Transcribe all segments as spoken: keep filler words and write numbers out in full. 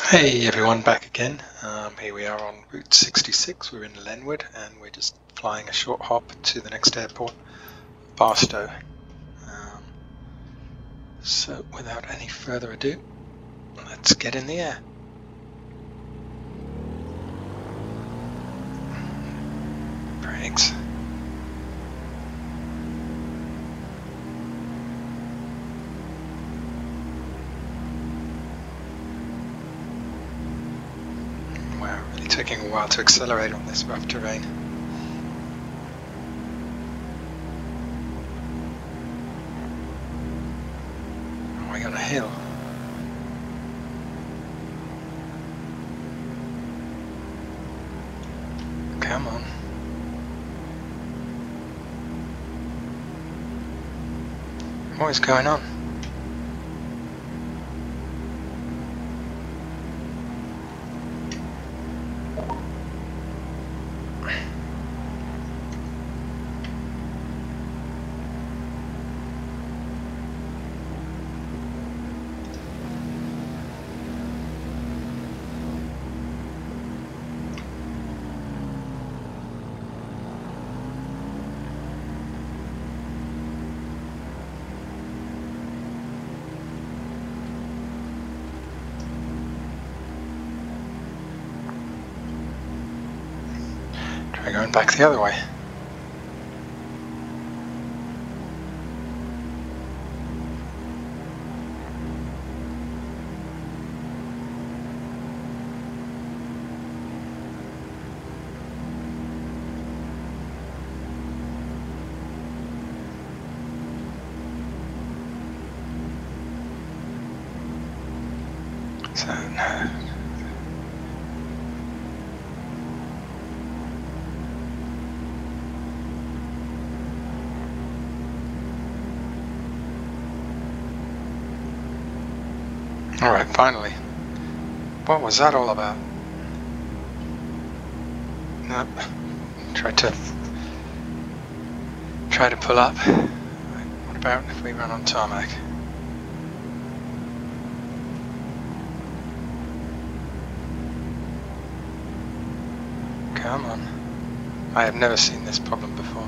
Hey everyone, back again. Um, here we are on Route sixty-six. We're in Lenwood and we're just flying a short hop to the next airport, Barstow. Um, so without any further ado, let's get in the air. Brakes. Wow, really taking a while to accelerate on this rough terrain. Oh, we got a hill. Come on. What is going on? Try going back the other way. So, no. Alright, finally. What was that all about? Nope. Tried to try to pull up. What about if we run on tarmac? Come on. I have never seen this problem before.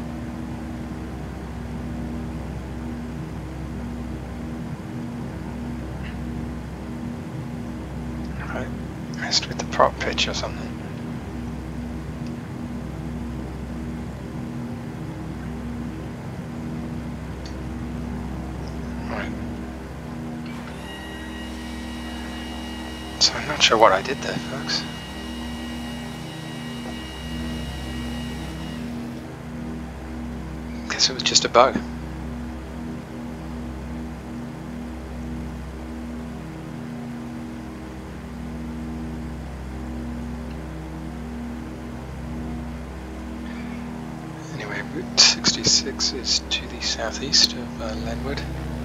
Right, messed with the prop pitch or something. Right. So I'm not sure what I did there, folks. Guess it was just a bug. Anyway, Route sixty-six is to the southeast of uh, Lenwood.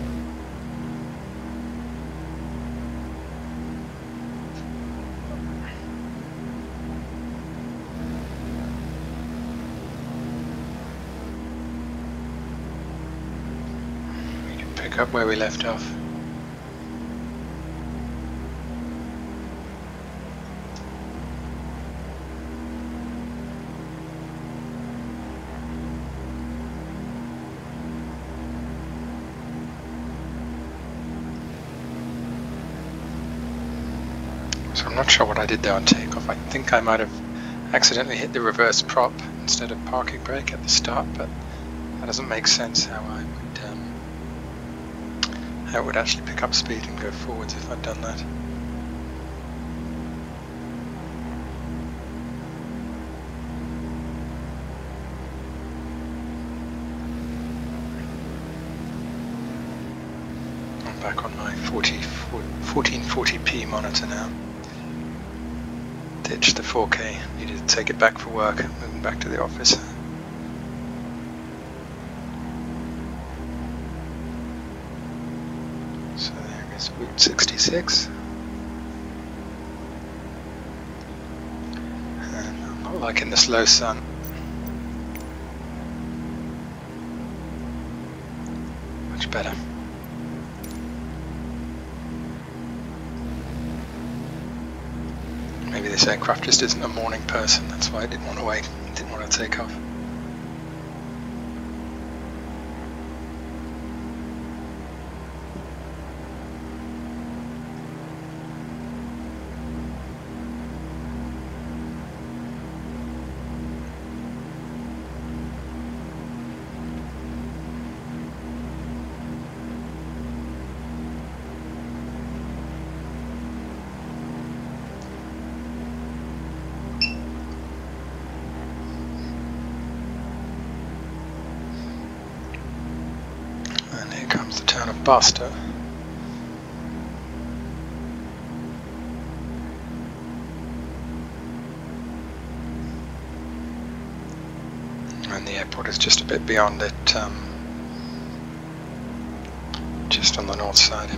We can pick up where we left off. So I'm not sure what I did there on takeoff. I think I might have accidentally hit the reverse prop instead of parking brake at the start, but that doesn't make sense how I would um, how it would actually pick up speed and go forwards if I'd done that. I'm back on my fourteen forty p monitor now. Ditched the four K, needed to take it back for work, moving back to the office. So there is Route sixty-six. And I'm not liking the slow sun. Much better. Maybe this aircraft just isn't a morning person, that's why I didn't want to wait, didn't want to take off. And here comes the town of Barstow. And the airport is just a bit beyond it, um, just on the north side.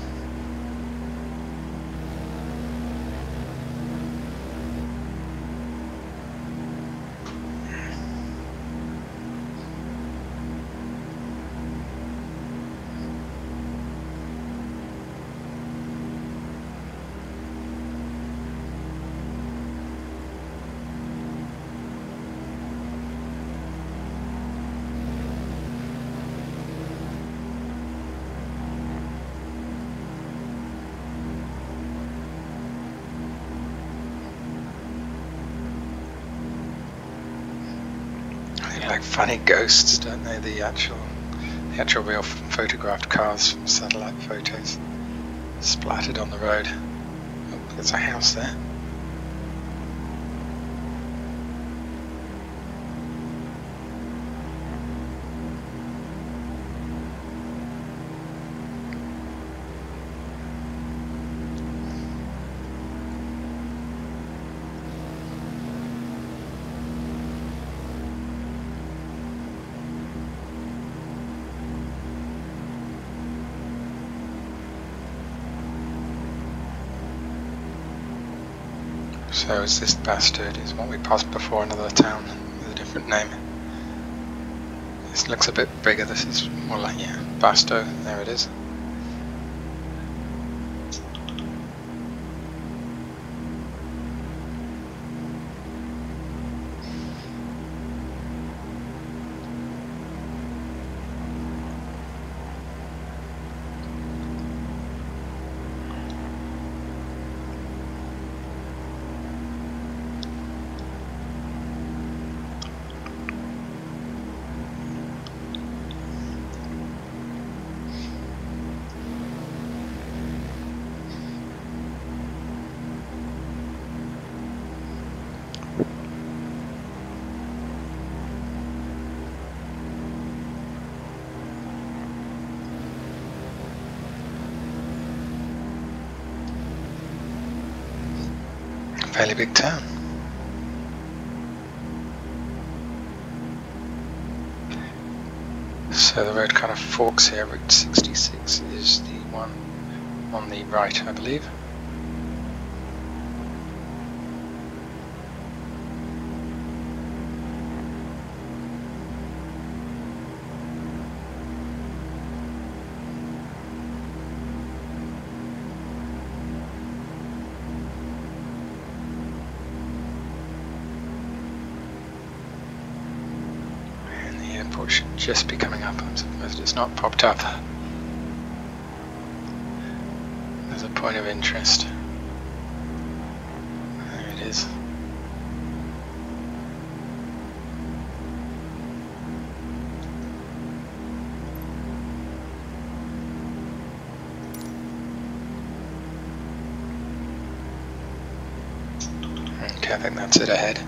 Like funny ghosts, don't they? The actual, the actual real photographed cars from satellite photos splattered on the road. Oh, there's a house there. So is this Bastard? Is what we passed before another town with a different name? This looks a bit bigger. This is more like, yeah, Barstow. There it is. Fairly big town. So the road kind of forks here. Route sixty-six is the one on the right, I believe. Should just be coming up. I'm surprised it's not popped up. There's a point of interest. There it is. Okay, I think that's it ahead.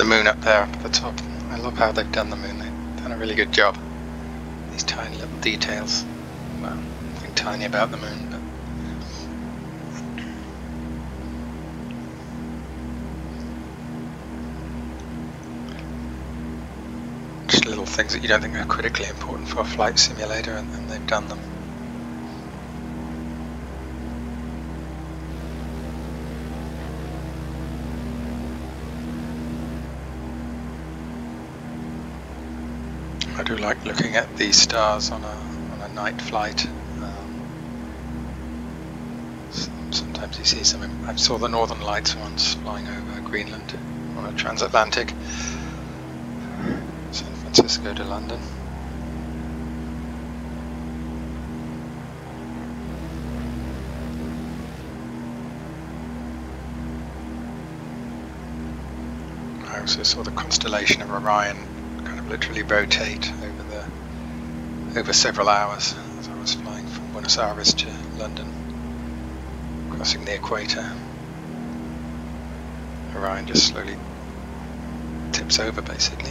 moon up there, up at the top. I love how they've done the moon. They've done a really good job. These tiny little details. Well, nothing tiny about the moon, but just little things that you don't think are critically important for a flight simulator, and, and they've done them. I do like looking at these stars on a on a night flight. Um, sometimes you see some. I saw the Northern Lights once flying over Greenland on a transatlantic, San Francisco to London. I also saw the constellation of Orion literally rotate over the over several hours as I was flying from Buenos Aires to London, crossing the equator. Orion just slowly tips over basically.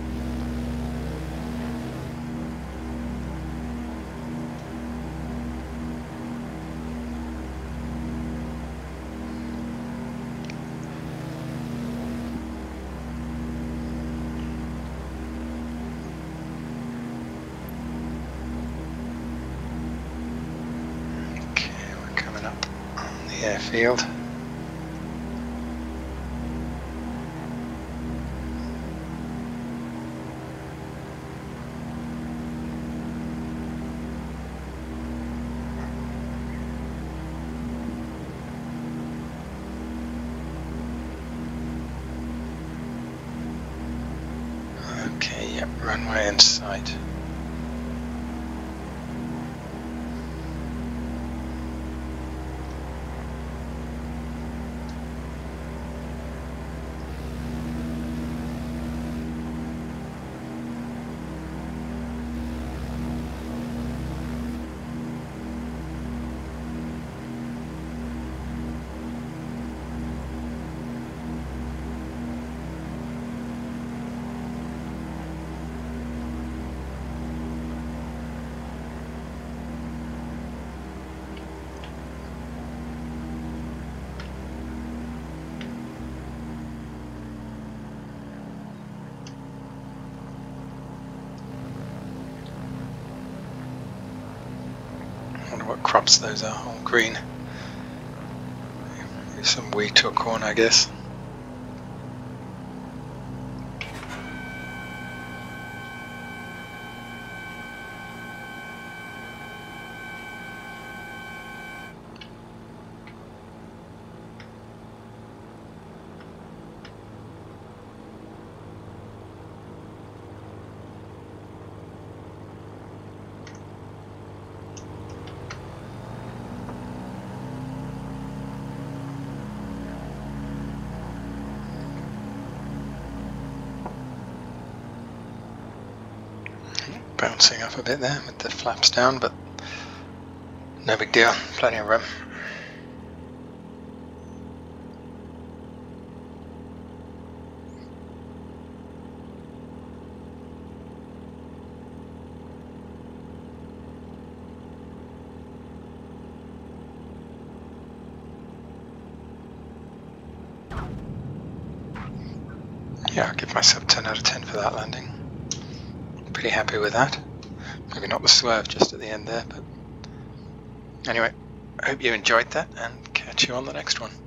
Airfield. Okay, yep, runway in sight. I wonder what crops those are, all green. Some wheat or corn, I guess. Bouncing up a bit there with the flaps down, but no big deal, plenty of room. Yeah, I'll give myself ten out of ten for that landing. Pretty happy with that. Maybe not the swerve just at the end there, but anyway, I hope you enjoyed that and catch you on the next one.